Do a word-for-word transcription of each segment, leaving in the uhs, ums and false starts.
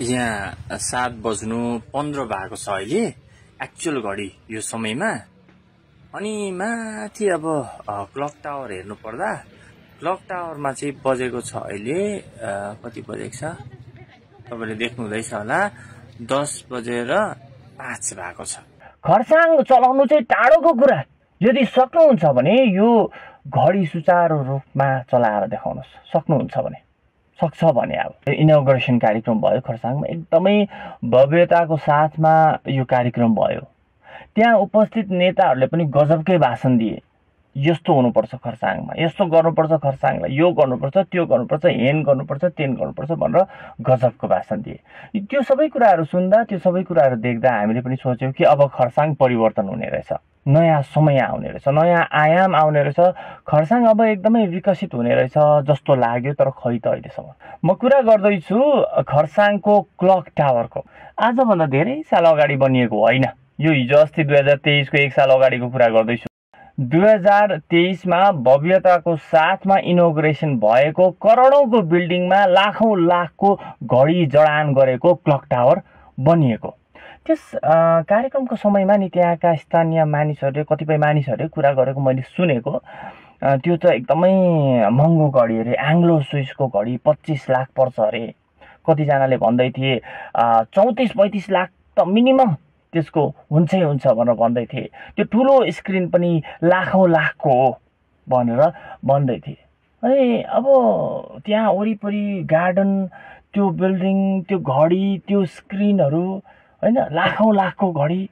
यहाँ सात बज्नु पन्ध्र भएको छ अहिले एक्चुअल घडी यो समयमा। अनि माथि अब क्लक टावर हेर्नु पर्दा क्लक टावरमा चाहिँ बजेको छ अहिले कति बजेको छ तपाईले देख्नु हुँदैछ होला, दस बजेर पाँच भएको छ। खरसाङ चलाउनु चाहिँ टाढोको कुरा, यदि सक्नुहुन्छ भने यो घडी सुचारू रूपमा चलाएर देखाउनुहोस्। सक्नुहुन्छ भने, सक्छ भने। अब इनोग्रेसन कार्यक्रम भयो खरसाङमा, एकदमै भव्यताको साथमा यो कार्यक्रम भयो। त्यहाँ उपस्थित नेताहरूले पनि गजबकै भाषण दिए। यस्तो हुनुपर्छ खरसाङमा, यस्तो गर्नुपर्छ खरसाङलाई, यो गर्नुपर्छ, त्यो गर्नुपर्छ, हेन गर्नुपर्छ, तेन गर्नुपर्छ भनेर गजबको भाषण दिए। त्यो सबै कुराहरू सुन्दा, त्यो सबै कुराहरू देख्दा हामीले पनि सोच्यौँ कि अब खरसाङ परिवर्तन हुने रहेछ, नयाँ समय आउने रहेछ, नयाँ आयाम आउने रहेछ, खरसाङ अब एकदमै विकसित हुने रहेछ जस्तो लाग्यो। तर खै त अहिलेसम्म म कुरा गर्दैछु खरसाङको क्लक टावरको। आजभन्दा धेरै साल अगाडि बनिएको होइन यो, हिजो अस्ति दुई हजार तेइसको एक साल अगाडिको कुरा गर्दैछु। दुई हजार तेइसमा भव्यताको साथमा इनोग्रेसन भएको करोडौँको बिल्डिङमा लाखौँ लाखको घडी जडान गरेको क्लक टावर बनिएको। त्यस कार्यक्रमको समयमा नि त्यहाँका स्थानीय मानिसहरूले, कतिपय मानिसहरूले कुरा गरेको मैले सुनेको, त्यो त एकदमै महँगो घडी अरे, एङ्ग्लो स्विसको घडी पच्चिस लाख पर्छ अरे। कतिजनाले भन्दै थिए चौतिस पैँतिस लाख त मिनिमम त्यसको हुन्छै हुन्छ भनेर भन्दै थिए। त्यो ठुलो स्क्रिन पनि लाखौँ लाखको हो भनेर भन्दै थिए। अनि अब त्यहाँ वरिपरि गार्डन, त्यो बिल्डिङ, त्यो घडी, त्यो स्क्रिनहरू, होइन, लाखौँ लाखको घडी,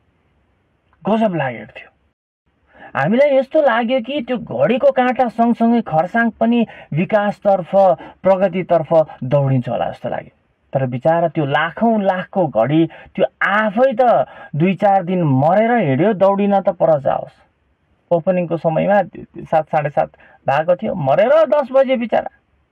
गजब लागेको थियो। हामीलाई यस्तो लाग्यो कि त्यो घडीको काँटा सँगसँगै खरसाङ पनि विकासतर्फ, प्रगतितर्फ दौडिन्छ होला जस्तो लाग्यो। तर बिचारा त्यो लाखौँ लाखको घडी त्यो आफै त दुई चार दिन मरेर हिँड्यो, दौडिन त पर जाओस्। ओपनिङको समयमा सात साढे सात भएको थियो, मरेर दस बजे बिचारा,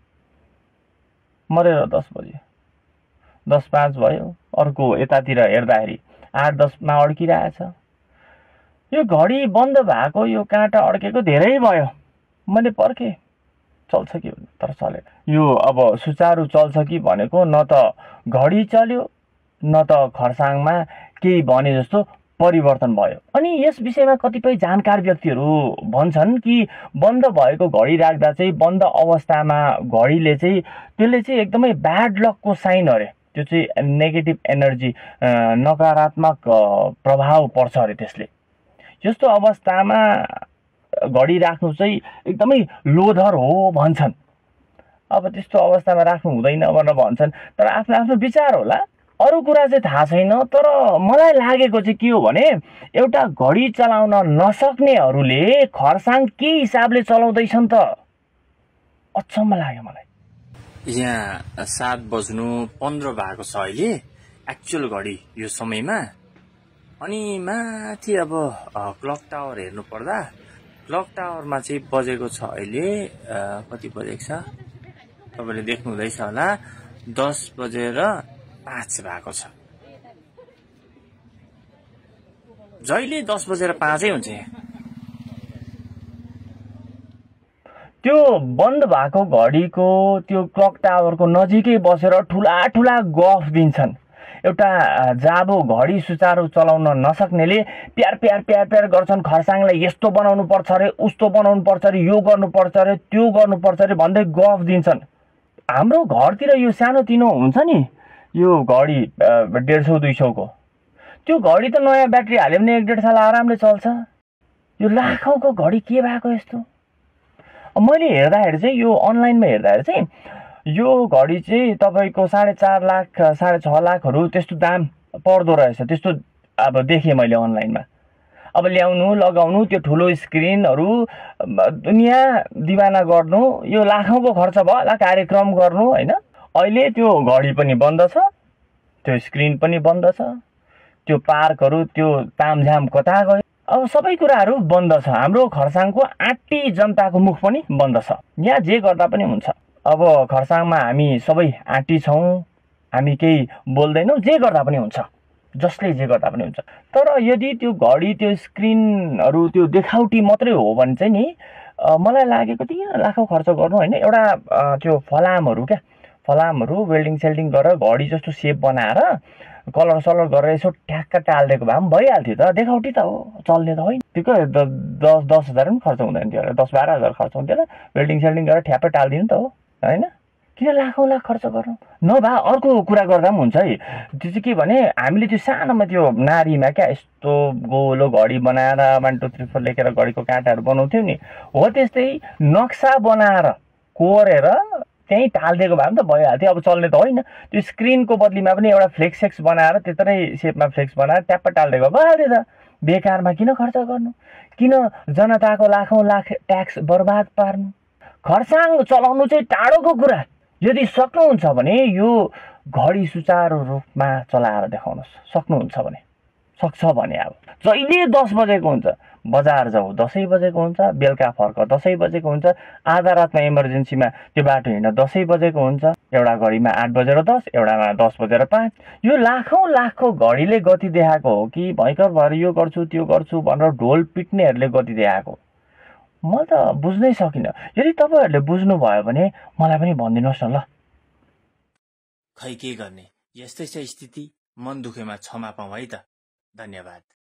मरेर दस बजे, दस पाँच भयो। अर्को यतातिर हेर्दाखेरि आठ दसमा अड्किरहेछ। यो घडी बन्द भएको, यो काँटा अड्केको धेरै भयो। मैले पर्खेँ चल्छ कि, तर चलेन। यो अब सुचारू चल्छ कि भनेको, न त घडी चल्यो न त खरसाङमा केही भने जस्तो परिवर्तन भयो। अनि यस विषयमा कतिपय जानकार व्यक्तिहरू भन्छन् कि बन्द भएको घडी राख्दा चाहिँ, बन्द अवस्थामा घडीले चाहिँ, त्यसले चाहिँ एकदमै ब्याड लकको साइन अरे। त्यो चाहिँ नेगेटिभ एनर्जी, नकारात्मक प्रभाव पर्छ अरे त्यसले। यस्तो अवस्थामा घडी राख्नु चाहिँ एकदमै लोधर हो भन्छन्। अब त्यस्तो अवस्थामा राख्नु हुँदैन भनेर भन्छन्, तर आफ्नो आफ्नो विचार होला। अरू कुरा चाहिँ थाहा छैन, तर मलाई लागेको चाहिँ के हो भने, एउटा घडी चलाउन नसक्नेहरूले खरसाङ के हिसाबले चलाउँदैछन् त, अचम्म लाग्यो मलाई। यहाँ सात बज्नु पन्ध्र भएको छ अहिले एक्चुअल घडी यो समयमा। अनि माथि अब क्लक टावर हेर्नु पर्दा क्लक टावरमा चाहिँ बजेको छ अहिले कति बजेको छ तपाईले देख्नु हुँदैछ होला, दस बजेर पाँच भएको छ। जहिले दस बजेर पाँचै हुन्छ। त्यो बन्द भएको घडीको त्यो क्लक टावरको नजिकै बसेर ठुला ठुला गफ दिन्छन्। एउटा जाबो घडी सुचारू चलाउन नसक्नेले प्यार प्यार प्यार प्यार गर्छन्, खरसाङलाई यस्तो बनाउनु पर्छ अरे, उस्तो बनाउनु पर्छ अरे, यो गर्नुपर्छ अरे, त्यो गर्नुपर्छ अरे भन्दै गफ दिन्छन्। हाम्रो घरतिर यो सानोतिनो हुन्छ नि, यो घडी डेढ सौ दुई सौको, त्यो घडी त नयाँ ब्याट्री हाल्यो भने एक डेढ साल आरामले चल्छ। यो लाखौँको घडी के भएको यस्तो? मैले हेर्दाखेरि चाहिँ, यो अनलाइनमा हेर्दाखेरि चाहिँ यो घडी चाहिँ तपाईँको साढे चार लाख साढे छ लाखहरू त्यस्तो दाम पर्दो रहेछ। त्यस्तो अब देखेँ मैले अनलाइनमा। अब ल्याउनु, लगाउनु, त्यो ठुलो स्क्रिनहरू, दुनियाँ दिवाना गर्नु, यो लाखौँको खर्च भयो होला कार्यक्रम गर्नु, होइन। अहिले त्यो घडी पनि बन्द छ, त्यो स्क्रिन पनि बन्द छ, त्यो पार्कहरू, त्यो तामझाम कता गयो, अब सबै कुराहरू बन्द छ। हाम्रो खरसाङको आँटी जनताको मुख पनि बन्द छ। यहाँ जे गर्दा पनि हुन्छ। अब खरसाङमा हामी सबै आँटी छौँ, हामी केही बोल्दैनौँ, जे गर्दा पनि हुन्छ, जसले जे गर्दा पनि हुन्छ। तर यदि त्यो घडी, त्यो स्क्रिनहरू त्यो देखाउटी मात्रै हो भने चाहिँ नि, मलाई लागेको किन लाखौँ खर्च गर्नु, होइन। एउटा त्यो फलामहरू क्या, फलामहरू वेल्डिङ सेल्डिङ गरेर घडी जस्तो सेप बनाएर कलर सलर गरेर यसो ठ्याक्क टालिदिएको भए पनि भइहाल्थ्यो त। देखाउटी त हो, चल्ने त होइन। त्यो दस दस हजार पनि खर्च हुँदैन थियो होला, दस बाह्र हजार खर्च हुन्थ्यो होला। वेल्डिङ सेल्डिङ गरेर ठ्याप्पै टालिदिनु त हो, होइन? किन लाखौँ लाख खर्च गर्नु? नभए अर्को कुरा गर्दा पनि हुन्छ है। त्यो चाहिँ के भने हामीले त्यो सानोमा त्यो नारीमा क्या यस्तो गोलो घडी बनाएर वान टू थ्री फोर लेखेर घडीको काँटाहरू बनाउँथ्यौँ नि, हो त्यस्तै नक्सा बनाएर कोरेर त्यहीँ टालिदिएको भए पनि त भइहाल्थ्यो। अब चल्ने त होइन। त्यो स्क्रिनको बदलीमा पनि एउटा फ्लेक्स सेक्स बनाएर त्यत्रै सेपमा फ्लेक्स बनाएर ट्याप्प टालिदिएको भइहाल्थ्यो त। बेकारमा किन खर्च गर्नु? किन जनताको लाखौँ लाख ट्याक्स बर्बाद पार्नु? खर्साङ चलाउनु चाहिँ टाढोको कुरा। यदि सक्नुहुन्छ भने यो घडी सुचारू रूपमा चलाएर देखाउनुहोस्। सक्नुहुन्छ भने, सक्छ भने अब जहिले दस बजेको हुन्छ बजार जाऊ दसैँ बजेको हुन्छ, बेलुका फर्क दसैँ बजेको हुन्छ, आधा रातमा इमर्जेन्सीमा त्यो बाटो हिँड्न दसैँ बजेको हुन्छ। एउटा घडीमा आठ बजेर दस, एउटामा दस बजेर पाँच। यो लाखौँ लाखको घडीले गति देखाएको हो कि भयङ्कर भएर यो गर्छु त्यो गर्छु भनेर ढोल पिट्नेहरूले गति देखाएको? म त बुझ्नै सकिनँ। यदि तपाईँहरूले बुझ्नुभयो भने मलाई पनि भनिदिनुहोस् न ल। खै के गर्ने, यस्तै छ स्थिति। मन दुखेमा क्षमा पाऊँ है त। धन्यवाद।